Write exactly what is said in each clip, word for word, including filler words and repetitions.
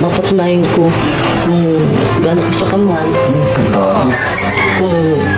mapatunayan ko kung gaano ko siya kamahal. Kung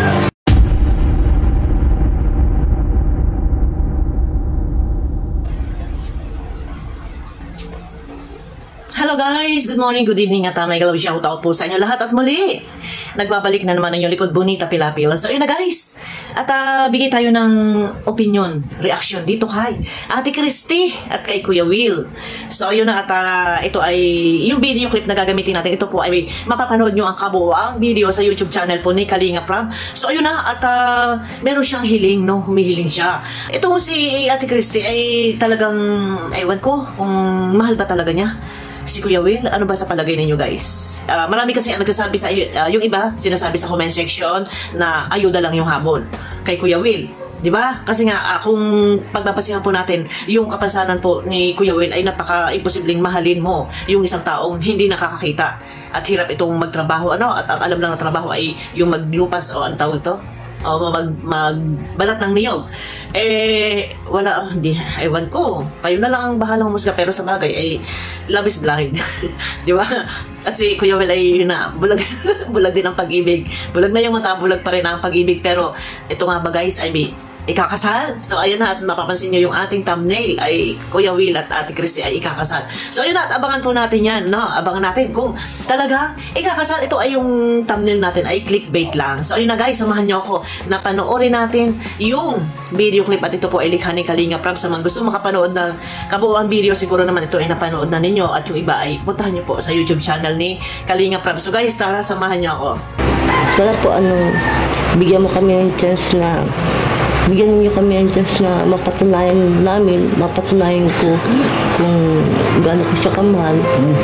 hello guys! Good morning, good evening at uh, may galaw shoutout po sa inyo lahat at muli nagbabalik na naman ang inyong likod Bonita Pilapil. So yun na guys, at uh, bigay tayo ng opinion, reaction dito kay Ate Christy at kay Kuya Will. So yun na, at uh, ito ay yung video clip na gagamitin natin. Ito po ay mapapanood nyo ang kabuuang video sa YouTube channel po ni Kalinga Prab. So yun na, at uh, meron siyang hiling, no? Humihiling siya. Ito si Ate Christy ay talagang, ewan ko kung mahal ba talaga niya si Kuya Will. Ano ba sa palagay ninyo guys? Uh, marami kasi ang nagsasabi sa uh, yung iba, sinasabi sa comment section na ayuda lang yung habol kay Kuya Will. Di ba? Kasi nga, uh, kung pagpapasihan po natin, yung kapansanan po ni Kuya Will ay napaka-imposibleng mahalin mo yung isang taong hindi nakakakita at hirap itong magtrabaho. Ano? At ang alam lang na trabaho ay yung maglupas o ang tawag ito? O mag, magbalat ng niyog. Eh, wala, hindi, ewan ko. Kayo na lang ang bahalang musga, pero sa bagay, ay love is blind. Di ba? At si Kuya Will ay na, bulag, bulag din ang pag-ibig. Bulag na yung mata, bulag pa rin ang pag-ibig. Pero, ito nga ba guys, ay may ikakasal. So, ayun na, at mapapansin nyo yung ating thumbnail ay Kuya Will at Ate Christy ay ikakasal. So, ayun na, at abangan po natin yan, no? Abangan natin kung talaga ikakasal. Ito ay yung thumbnail natin ay clickbait lang. So, ayun na guys, samahan nyo ako na panoorin natin yung video clip at ito po ay likha ni Kalinga Prab. Sa mga gusto makapanood ng kabuuan video, siguro naman ito ay napanood na ninyo at yung iba ay puntahan nyo po sa YouTube channel ni Kalinga Prab. So, guys, tara, samahan nyo ako. Tara po, ano, bigyan mo kami ng chance na bigyan niyo kami ng chance na mapatunayan namin, mapatunayan ko kung gaano ko siya kamahal,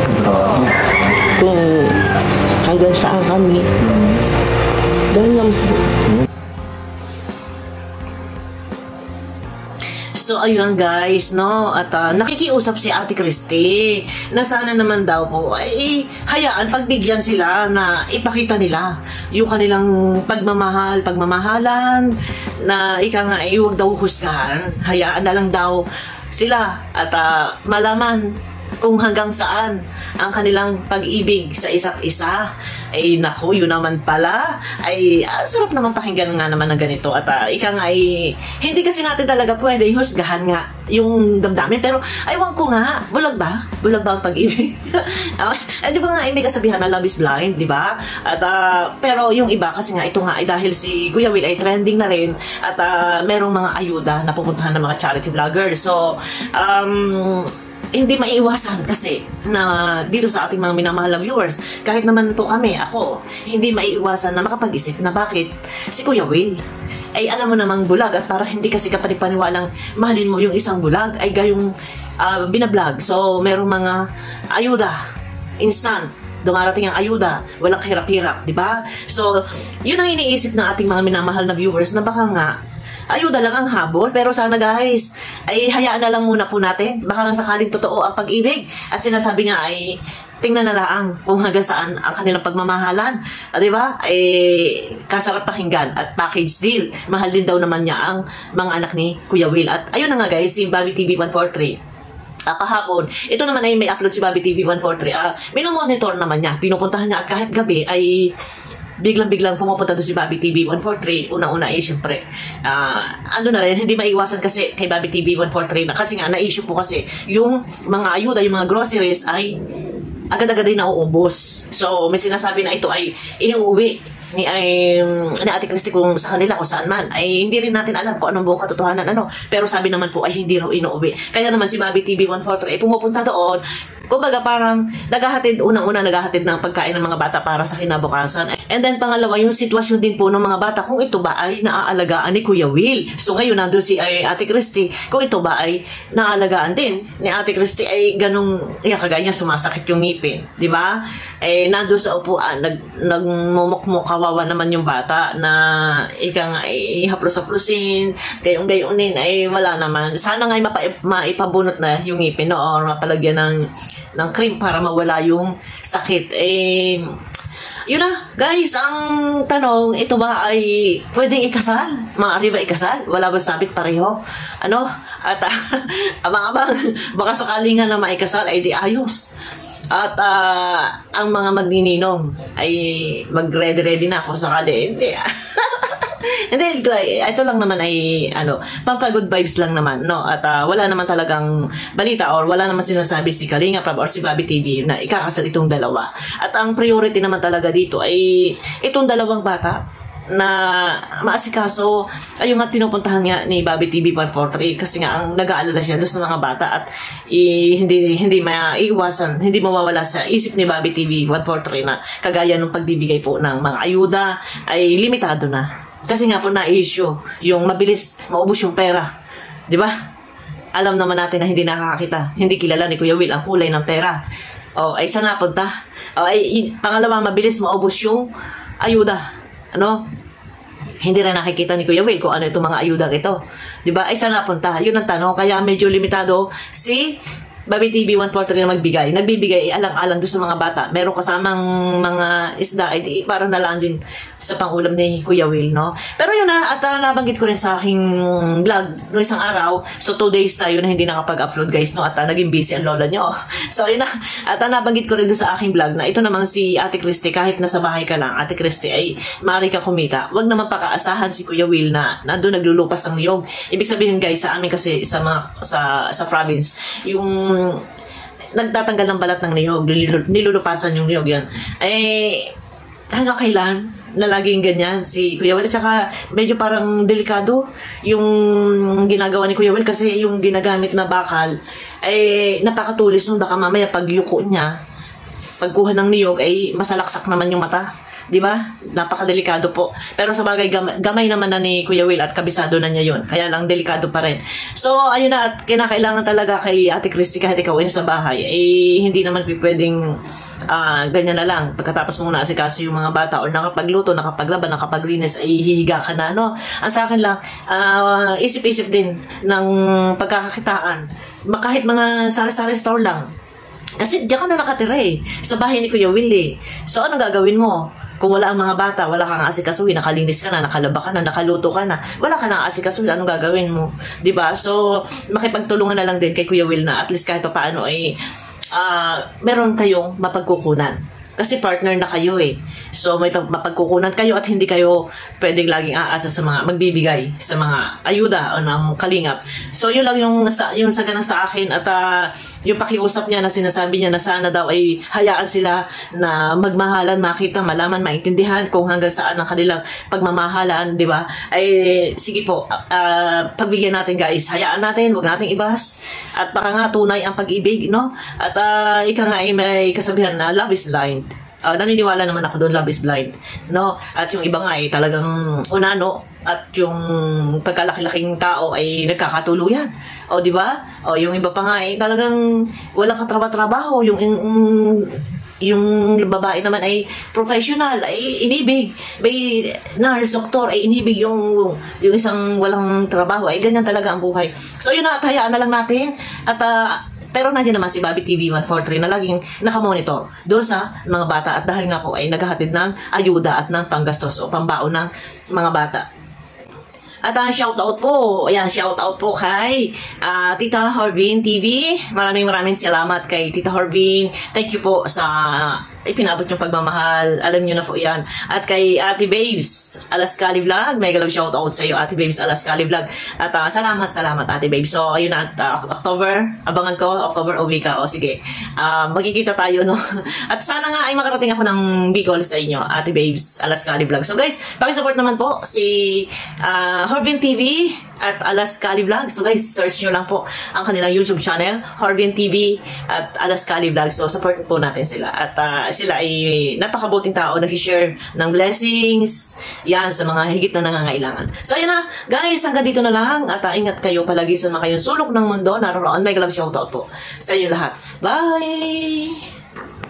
kung hanggang saan kami. Ganun lang po. So, ayun guys, no? At uh, nakikiusap si Ate Christy na sana naman daw po ay hayaan, pagbigyan sila na ipakita nila yung kanilang pagmamahal, pagmamahalan na ika nga ay huwag daw husgahan. Hayaan na lang daw sila at uh, malaman kung hanggang saan ang kanilang pag-ibig sa isa't isa. Ay naku, yun naman pala ay uh, sarap naman pakinggan nga naman ng ganito. At uh, ika nga ay hindi kasi natin talaga pwede husgahan nga yung damdamin, pero aywan ko nga, bulag ba? Bulag ba ang pag-ibig? eh, di ba nga, may kasabihan na love is blind, di ba? At uh, pero yung iba kasi nga, ito nga ay dahil si Kuya Will ay trending na rin at uh, merong mga ayuda na pupuntahan ng mga charity vloggers. So um hindi maiiwasan kasi na dito sa ating mga minamahal na viewers, kahit naman po kami, ako, hindi maiiwasan na makapag-isip na bakit si Kuya Will ay alam mo namang bulag at para hindi kasi kapanipaniwalang mahalin mo yung isang bulag ay gayong uh, binablog. So, merong mga ayuda, instant, dumarating ang ayuda, walang kahirap-hirap, di ba? So, yun ang iniisip ng ating mga minamahal na viewers na baka nga ayuda lang ang habol, pero sana guys ay hayaan na lang muna po natin, baka sakaling totoo ang pag-ibig at sinasabi nga ay tingnan na lang kung hanggang saan ang kanilang pagmamahalan, at di ba ay kasarap pakinggan at package deal. Mahal din daw naman niya ang mga anak ni Kuya Will. At ayun na nga guys, si Bobby T V one forty-three Uh, kahapon, ito naman ay may upload si Bobby T V one forty-three. Uh, minomonitor naman niya, pinupuntahan niya at kahit gabi ay biglang-biglang pumupunta doon si Bobby T V one forty-three. Una-una ay siyempre, uh, ano na rin, hindi maiwasan kasi kay Bobby T V one forty-three na kasi nga na-issue po kasi yung mga ayuda, yung mga groceries ay agad-agad din nauubos. So, may sinasabi na ito ay inuuwi ni, um, ni Ate Christy kung sa kanila o saan man. Ay hindi rin natin alam kung anong buong katotohanan. Ano. Pero sabi naman po ay hindi raw inuuwi. Kaya naman si Bobby T V one forty-three ay pumupunta doon. Kumbaga parang naghahatid, unang-una naghahatid ng pagkain ng mga bata para sa kinabukasan. And then pangalawa, yung sitwasyon din po ng mga bata kung ito ba ay naaalagaan ni Kuya Will. So ngayon nandun si ay, Ate Christy, kung ito ba ay naaalagaan din ni Ate Christy ay ganung, ya, kagaya sumasakit yung ngipin, di ba? Eh nandun sa upuan, nag, nagmumukmuk, kawawa naman yung bata na ika nga ay haplos-haplosin, gayong-gayonin ay wala naman. Sana nga ay mapa, maipabunot na yung ngipin, no? Or mapalagyan ng ng cream para mawala yung sakit. Eh, yun na, guys, ang tanong, ito ba ay pwedeng ikasal? Maaari ba ikasal? Wala ba sabit pareho? Ano? At abang-abang, baka sakali nga na maikasal ay di ayos. At ah, ang mga magnininong ay mag-ready-ready na kung sakali. Hindi. Hindi, ito lang naman ay ano, pampagood vibes lang naman, no? At ah, wala naman talagang balita or wala naman sinasabi si Kalinga Prab or si Bobby T V na ikakasal itong dalawa. At ang priority naman talaga dito ay itong dalawang bata na maasikaso. Ayun nga pinupuntahan nga ni Bobby T V one forty-three kasi nga ang nag-aalala siya doon sa mga bata at i, hindi hindi maiiwasan, hindi mawawala sa isip ni Bobby T V one forty-three na kagaya ng pagbibigay po ng mga ayuda ay limitado na. Kasi nga po na-issue yung mabilis maubos yung pera. Di ba? Alam naman natin na hindi nakakakita, hindi kilala ni Kuya Will ang kulay ng pera. O, ay saan napunta? O, ay pangalawa, mabilis maubos yung ayuda. Ano? Hindi rin nakikita ni Kuya Will kung ano itong mga ayuda ito. Di ba? Ay saan napunta? Yun ang tanong. Kaya medyo limitado si Bobby T V one forty-three na magbigay. Nagbibigay alang-alang doon sa mga bata. Meron kasamang mga isda, ay di, para na lang din sa pangulam ni Kuya Will, no? Pero yun na, at uh, nabanggit ko rin sa aking vlog no isang araw. So, two days tayo na hindi nakapag-upload, guys, no? At uh, naging busy ang lola nyo. So, yun na. At uh, nabanggit ko rin doon sa aking vlog na ito namang si Ate Christy, kahit nasa bahay ka lang, Ate Christy, ay maaari ka kumita. Huwag naman pakaasahan si Kuya Will na nandun naglulupas ng niyog. Ibig sabihin, guys, sa amin kasi sa, mga, sa, sa province, yung nagtatanggal ng balat ng niyog, nilulupasan yung niyog yan. Eh, hanggang kailan na laging ganyan si Kuya Will? At saka medyo parang delikado yung ginagawa ni Kuya Will kasi yung ginagamit na bakal ay napakatulis nun. Baka mamaya pag yuko niya, pagkuha ng niyog ay masalaksak naman yung mata. Di ba? Napakadelikado po. Pero sa bagay, gamay, gamay naman na ni Kuya Will at kabisado na niya yun. Kaya lang, delikado pa rin. So, ayun na. At kinakailangan talaga kay Ate Christy kahit ikaw ay sa bahay, eh, hindi naman pwedeng uh, ganyan na lang. Pagkatapos mong naasikaso yung mga bata or nakapagluto, nakapaglaban, nakapaglinis, ay hihiga ka na, no? Ang sa akin lang, uh, isip-isip din ng pagkakakitaan. Kahit mga sari-sari store lang. Kasi diyan ka na nakatira eh. Sa bahay ni Kuya Will eh. So, ano gagawin mo? Kung wala ang mga bata, wala kang asikasuhin, nakalinis ka na, nakalaba ka na, nakaluto ka na, wala ka nang asikasuhin, anong gagawin mo? Diba? So, makipagtulungan na lang din kay Kuya Will na at least kahit pa paano ay uh, meron kayong mapagkukunan. Kasi partner na kayo eh. So, may mapagkukunan kayo at hindi kayo pwedeng laging aasa sa mga magbibigay sa mga ayuda o ng kalingap. So, yun lang yung, yung saganang sa akin at uh, yung pakiusap niya na sinasabi niya na sana daw ay hayaan sila na magmahalan, makita, malaman, maintindihan kung hanggang saan ang kanilang pagmamahalan, di ba? Ay, sige po, uh, pagbigyan natin guys, hayaan natin, huwag nating ibas. At baka nga tunay ang pag-ibig, no? At uh, ika nga ay may kasabihan na love is blind. Uh, naniniwala naman ako doon, love is blind, no? At yung iba nga ay talagang unano at yung pagkalaki-laking tao ay nagkakatuluyan. O di ba? O yung iba pa nga ay talagang walang katrabaho-trabaho, yung, yung yung babae naman ay professional, ay inibig. May nurse, doktor, ay inibig yung yung isang walang trabaho. Ay ganyan talaga ang buhay. So yun na, hayaan na lang natin. At uh, pero nandiyan naman si Bobby T V one forty-three na laging nakamonitor doon sa mga bata at dahil nga po ay naghahatid ng ayuda at ng panggastos o pambaon ng mga bata. At ang uh, shoutout po, ayan, shoutout po kay uh, Tita Horvin T V. Maraming maraming salamat kay Tita Horvin. Thank you po sa uh, ipinabot yung pagmamahal. Alam nyo na po yan. At kay Ate Babes Alaskali Vlog. Mega love shoutout sa iyo, Ate Babes Alaskali Vlog. At uh, salamat, salamat Ate Babes. So, ayun na, uh, October, abangan ko, October uwi ka. O sige, uh, magkikita tayo, no? At sana nga ay makarating ako ng Bicol sa inyo, Ate Babes Alaskali Vlog. So guys, pakisupport naman po si uh, Horvin T V at Alaskali Vlog. So guys, search nyo lang po ang kanilang YouTube channel, Horvin T V at Alaskali Vlog. So support po natin sila. At uh, sila ay napakabuting tao, nag-share ng blessings yan sa mga higit na nangangailangan. So ayun na guys, hanggang dito na lang. At uh, ingat kayo palagi sa mga kayong sulok ng mundo. Naroon, may galab shoutout po sa inyo lahat. Bye!